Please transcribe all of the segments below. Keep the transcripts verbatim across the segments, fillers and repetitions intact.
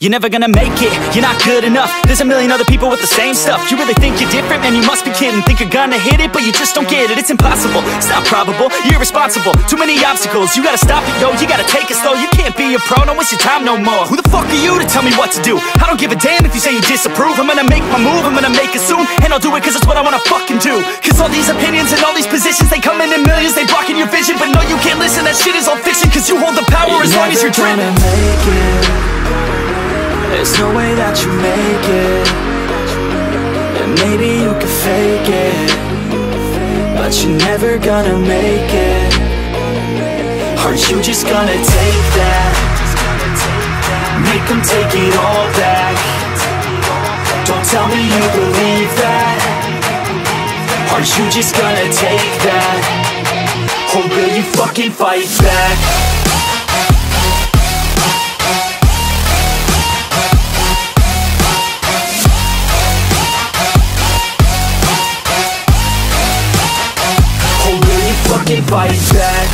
You're never gonna make it, you're not good enough. There's a million other people with the same stuff. You really think you're different? Man, you must be kidding. Think you're gonna hit it, but you just don't get it. It's impossible, it's not probable, you're irresponsible. Too many obstacles, you gotta stop it, yo. You gotta take it slow, you can't be a pro. Don't waste your time no more. Who the fuck are you to tell me what to do? I don't give a damn if you say you disapprove. I'm gonna make my move, I'm gonna make it soon. And I'll do it cause it's what I wanna fucking do. Cause all these opinions and all these positions, they come in in millions, they blocking your vision. But no, you can't listen, that shit is all fiction. Cause you hold the power you're as long as you're driven. Make it. There's no way that you make it. And maybe you can fake it, but you're never gonna make it. Are you just gonna take that? Make them take it all back. Don't tell me you believe that. Are you just gonna take that? Or will you fucking fight back? Fucking fight back.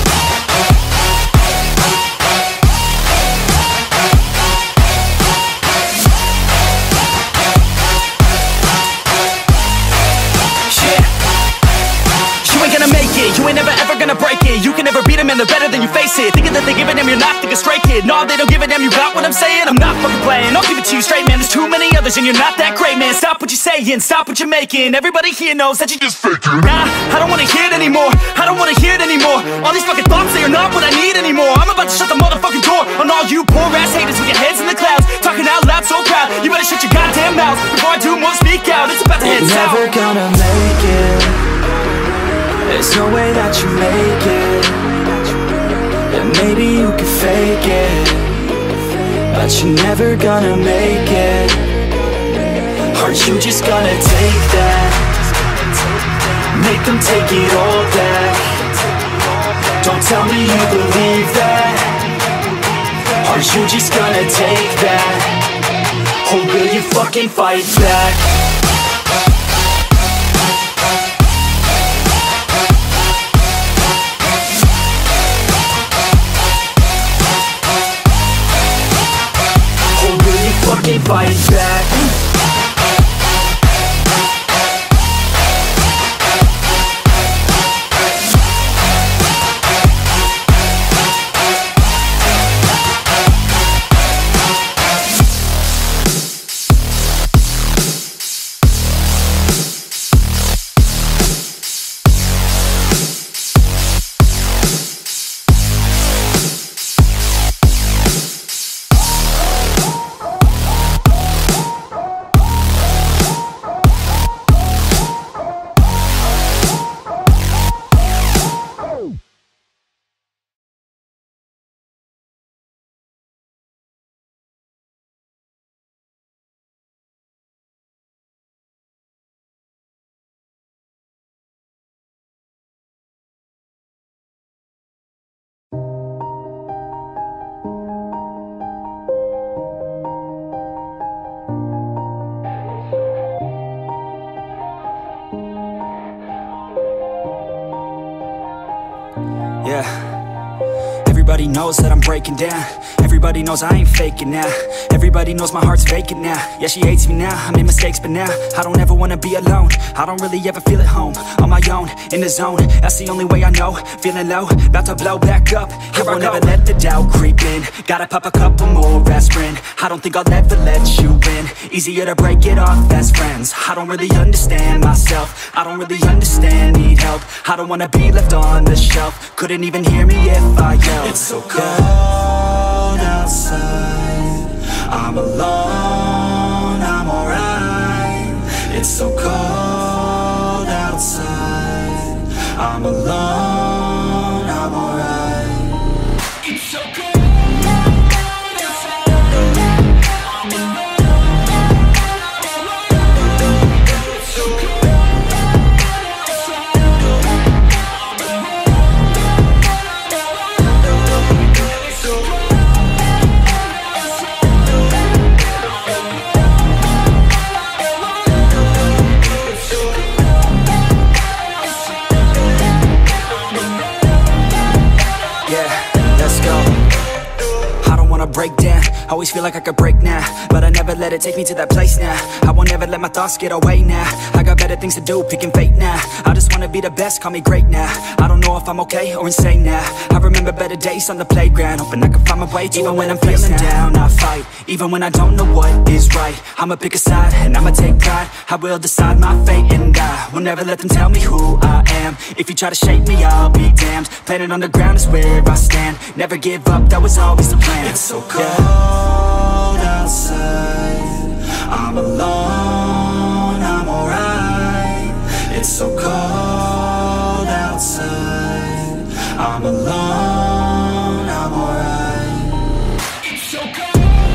Yeah. You ain't gonna make it, you ain't never ever gonna break it. You can never beat them and they're better than you face it. Thinking that they give a damn, you're not thinking straight, kid. No, they don't give a damn, you got what I'm saying? I'm not fucking playing, I'll give it to you straight, man. There's too many others and you're not that great, man. Stop what you're saying, stop what you're making. Everybody here knows that you just faking. Nah, I don't wanna hear it anymore, I don't wanna hear it anymore. All these fucking thoughts, they are not what I need anymore. I'm about to shut the motherfucking door on all you poor ass haters with your heads in the clouds, talking out loud so proud. You better shut your goddamn mouth before I do more speak out. It's about to head south. You're never gonna make it. There's no way that you make it. And maybe you can fake it, but you're never gonna make it. Are you just gonna take that? Make them take it all back. Don't tell me you believe that. Are you just gonna take that? Or will you fucking fight back? Fucking fight back. Yeah, everybody knows that I'm breaking down. Everybody knows I ain't faking now. Everybody knows my heart's vacant now. Yeah, she hates me now, I made mistakes but now I don't ever wanna be alone. I don't really ever feel at home. On my own, in the zone, that's the only way I know. Feeling low, about to blow back up. Here I won't ever let the doubt creep in. Gotta pop a couple more aspirin. I don't think I'll ever let you in. Easier to break it off best friends. I don't really understand myself. I don't really understand, need help. I don't wanna be left on the shelf. Couldn't even hear me if I yelled. It's so cold outside, I'm alone, I'm alright. It's so cold outside, I'm alone, I'm alright. It's so cold. Break down, Always feel like I could break now, but I never let it take me to that place now. I won't ever let my thoughts get away now. I got better things to do, picking fate now. I just wanna be the best, call me great now. I don't know if I'm okay or insane now. I remember better days on the playground, hoping I can find my way to even when I'm feeling down. I fight, even when I don't know what is right. I'ma pick a side, and I'ma take pride. I will decide my fate, and I will never let them tell me who I am. If you try to shake me, I'll be damned. Planet on the ground is where I stand. Never give up, that was always the plan. It's so cold yeah. outside, I'm alone, I'm alright. It's so cold outside, I'm alone, I'm alright. It's so cold.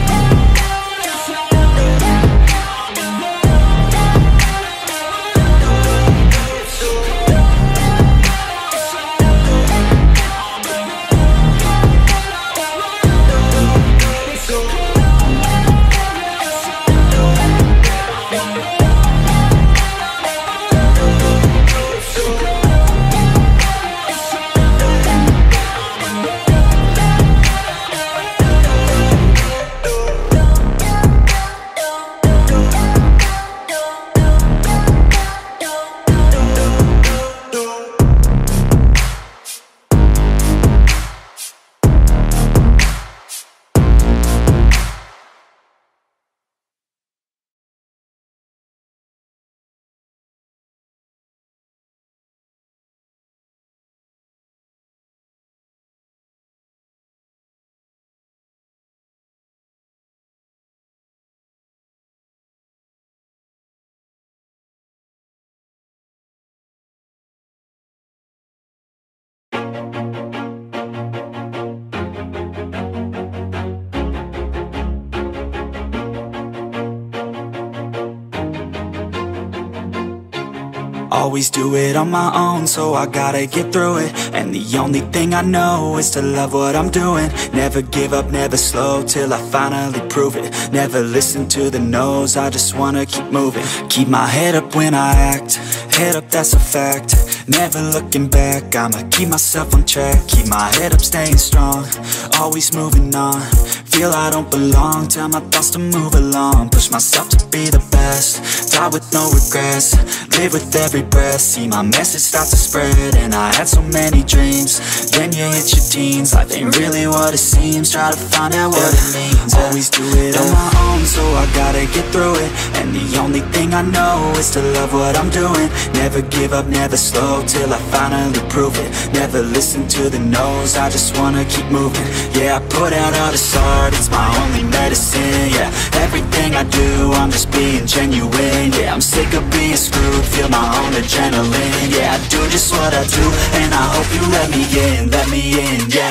Always do it on my own, so I gotta get through it. And the only thing I know is to love what I'm doing. Never give up, never slow, till I finally prove it. Never listen to the no's, I just wanna keep moving. Keep my head up when I act, head up, that's a fact. Never looking back, I'ma keep myself on track. Keep my head up, staying strong, always moving on. Feel I don't belong, tell my thoughts to move along. Push myself to be the best, die with no regrets. Live with every breath, see my message start to spread. And I had so many dreams, then you hit your teens. Life ain't really what it seems, try to find out what it means. Always do it on my own, so I gotta get through it. And the only thing I know is to love what I'm doing. Never give up, never slow, till I finally prove it. Never listen to the no's, I just wanna keep moving. Yeah, I put out all this art, it's my only medicine. Yeah, everything I do, I'm just being genuine. Yeah, I'm sick of being screwed, feel my own adrenaline. Yeah, I do just what I do, and I hope you let me in, let me in, yeah.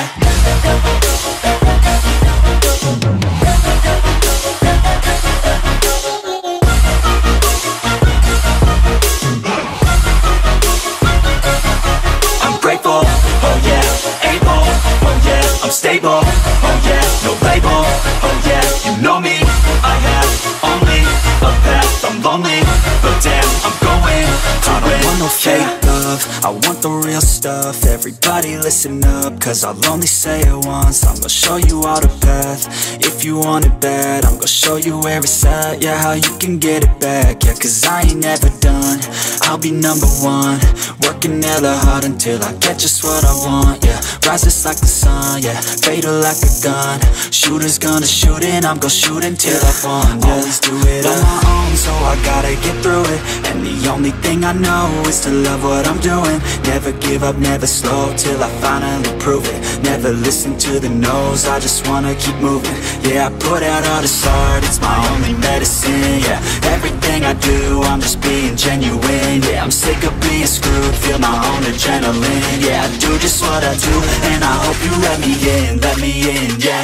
I'm grateful, oh yeah, able, oh yeah, I'm stable, oh yeah, no label, oh yeah, you know me, I have only a path, I'm lonely, but damn, I'm going to I don't win. Want no fake yeah. love, I want the real stuff. Everybody listen up, cause I'll only say it once. I'm gonna show you all the path, if you want it bad. I'm gonna show you where it's at, yeah, how you can get it back. Yeah, cause I ain't never done, I'll be number one. Working hella hard until I get just what I want, yeah. Rises like the sun, yeah, fatal like a gun. Shooter's gonna shoot and I'm gonna shoot until I won, yeah. Always do it on my own, so I gotta get through it. And the only thing I know is to love what I'm doing. Never give up, never slow, till I finally prove it. Never listen to the no's, I just wanna keep moving. Yeah, I put out all this art, it's my only medicine. Yeah, everything I do, I'm just being genuine. Yeah, I'm sick of being screwed, feel my own adrenaline. Yeah, I do just what I do, and I hope you let me in, let me in, yeah.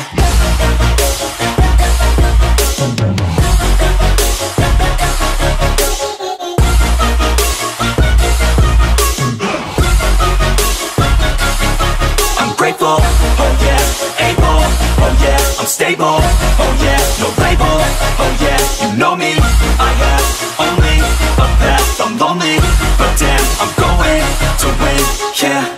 I'm grateful, oh yeah, able, oh yeah, I'm stable, oh yeah, no label, oh yeah, you know me, I have only a path, I'm lonely, but damn, I'm going to win, yeah.